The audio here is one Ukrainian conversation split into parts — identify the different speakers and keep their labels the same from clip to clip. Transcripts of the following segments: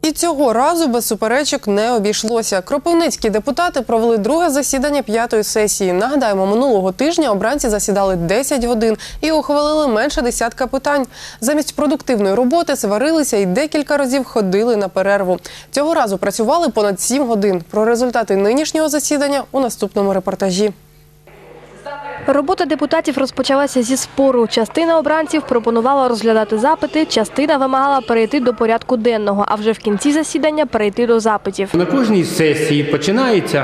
Speaker 1: І цього разу без суперечок не обійшлося. Кропивницькі депутати провели друге засідання 5-ї сесії. Нагадаємо, минулого тижня обранці засідали 10 годин і ухвалили менше десятка питань. Замість продуктивної роботи сварилися і декілька разів ходили на перерву. Цього разу працювали понад 7 годин. Про результати нинішнього засідання у наступному репортажі.
Speaker 2: Робота депутатів розпочалася зі спору. Частина обранців пропонувала розглядати запити, частина вимагала перейти до порядку денного, а вже в кінці засідання перейти до запитів.
Speaker 3: На кожній сесії починається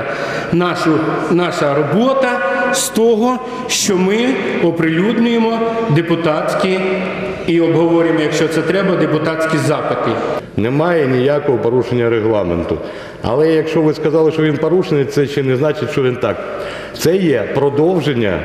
Speaker 3: наша робота з того, що ми оприлюднюємо депутатські і обговорюємо, якщо це треба, депутатські запити.
Speaker 4: Немає ніякого порушення регламенту. Але якщо ви сказали, що він порушений, це ще не значить, що він так. Це є продовження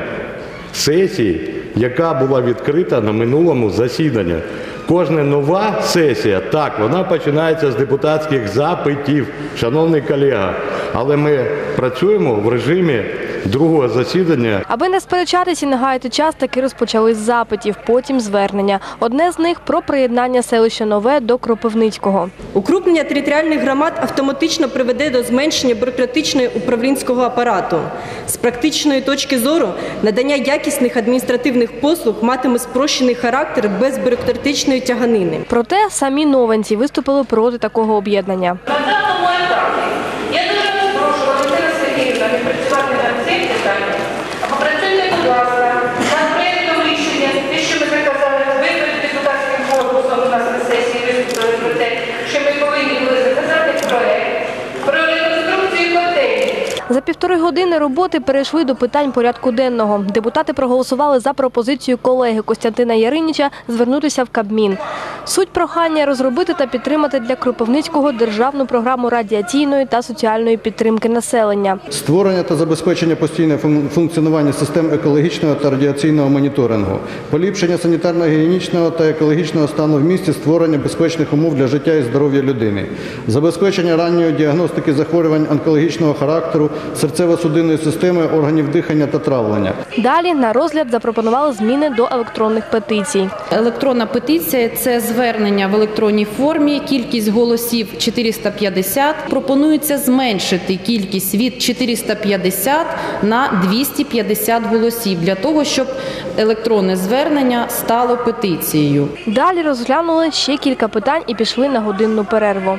Speaker 4: сесії, яка була відкрита на минулому засіданні. Кожна нова сесія, так, вона починається з депутатських запитів, шановний колега. Але ми працюємо в режимі другого засідання.
Speaker 2: Аби не сперечатись і не гаяти час, таки розпочали з запитів, потім звернення. Одне з них – про приєднання селища Нове до Кропивницького.
Speaker 5: Укрупнення територіальних громад автоматично приведе до зменшення бюрократичного управлінського апарату. З практичної точки зору, надання якісних адміністративних послуг матиме спрощений характер без бюрократичної тяганини.
Speaker 2: Проте самі новенці виступили проти такого об'єднання.
Speaker 6: На даному етапі я дуже прошу Валентина Сергіївна не працювати над цим питанням, а попрацюйте, будь ласка, над проєктом рішення, те, що ми заказали, ви перед депутатським корпусом у нас на сесії виступили про те, що ми повинні були заказати проєкт про реконструкцію котелів.
Speaker 2: За 1,5 години роботи перейшли до питань порядку денного. Депутати проголосували за пропозицію колеги Костянтина Яриніча звернутися в Кабмін. Суть прохання – розробити та підтримати для Кропивницького державну програму радіаційної та соціальної підтримки населення.
Speaker 7: Створення та забезпечення постійного функціонування систем екологічного та радіаційного моніторингу. Поліпшення санітарно-гігієнічного та екологічного стану в місті, створення безпечних умов для життя і здоров'я людини. Забезпечення ранньої діагностики захворювань онкологічного характеру, серцево-судинної системи, органів дихання та травлення.
Speaker 2: Далі на розгляд запропонували зміни до електронних петицій.
Speaker 8: Електронна петиція – це звернення в електронній формі, кількість голосів 450. Пропонується зменшити кількість від 450 на 250 голосів, для того, щоб електронне звернення стало петицією.
Speaker 2: Далі розглянули ще кілька питань і пішли на годинну перерву.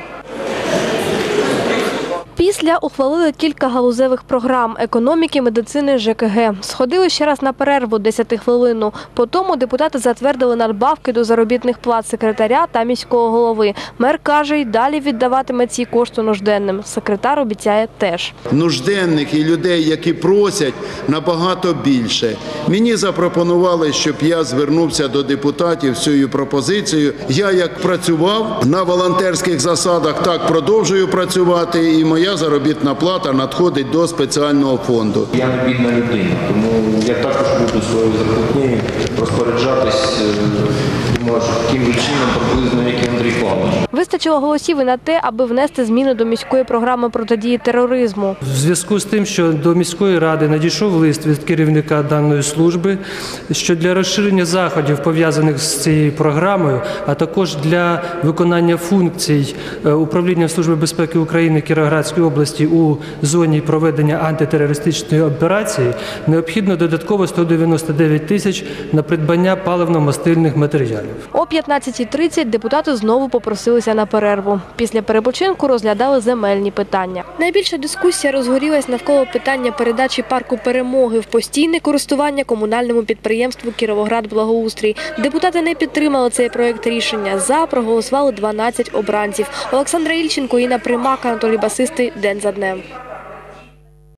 Speaker 2: Після ухвалили кілька галузевих програм – економіки, медицини, ЖКГ. Сходили ще раз на перерву 10-хвилинну. Потім депутати затвердили надбавки до заробітних плат секретаря та міського голови. Мер каже, й далі віддаватиме ці кошти нужденним. Секретар обіцяє теж.
Speaker 9: Нужденних і людей, які просять, набагато більше. Мені запропонували, щоб я звернувся до депутатів з цією пропозицією. Я як працював на волонтерських засадах, так продовжую працювати, і моя заробітна плата надходить до спеціального фонду.
Speaker 10: Я не бідна людина, тому я також буду своєю зарплатнею розпоряджатись, думаю, таким же чином приблизно, як і Андрій Павлович.
Speaker 2: Вистачило голосів і на те, аби внести зміни до міської програми протидії тероризму.
Speaker 11: В зв'язку з тим, що до міської ради надійшов лист від керівника даної служби, що для розширення заходів, пов'язаних з цією програмою, а також для виконання функцій Управління Служби безпеки України Кіровоградської області у зоні проведення антитерористичної операції, необхідно додатково 199 тисяч на придбання паливно-мастильних матеріалів.
Speaker 2: О 15:30 депутати знову попросилися на перерву. Після перепочинку розглядали земельні питання. Найбільша дискусія розгорілась навколо питання передачі парку Перемоги в постійне користування комунальному підприємству «Кіровоград-Благоустрій». Депутати не підтримали цей проєкт рішення. За проголосували 12 обранців. Олександра Ільченко, Інна Примак, Анатолій Басистий. День за днем.